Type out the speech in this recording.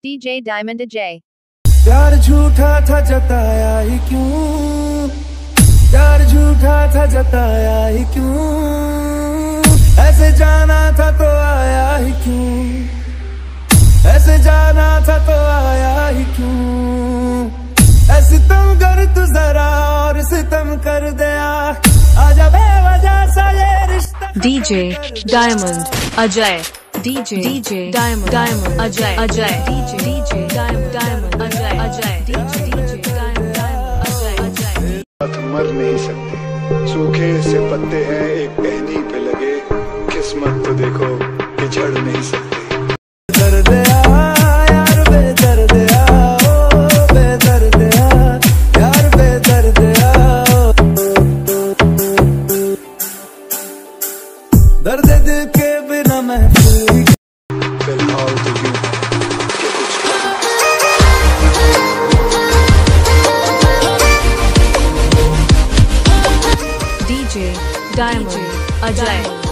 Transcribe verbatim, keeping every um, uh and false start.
DJ Diamond Ajay. प्यार झूठा था जताया ही क्यों, प्यार झूठा था जताया ही क्यों, ऐसे जाना था तो आया ही क्यों, ऐसे जाना था तो आया ही क्यों, ऐसे तुम कर तू जरा और सितम कर दिया, आजा बेवजह सा ये रिश्ता। DJ Diamond Ajay, DJ DJ Diamond Diamond Ajay Ajay, DJ DJ Diamond Diamond Ajay Ajay, DJ DJ Diamond Diamond Ajay Ajay. मर नहीं सकते, सूखे से पत्ते हैं एक टहनी पे लगे, किस्मत तो देखो कि झड़ नहीं सकते। दर्द यार बेदर्द ओ बेदर्द यार बेदर्द, दर्द दिल के बिना महफूज फिलहाल तो यूं डीजे डायमंड अजय।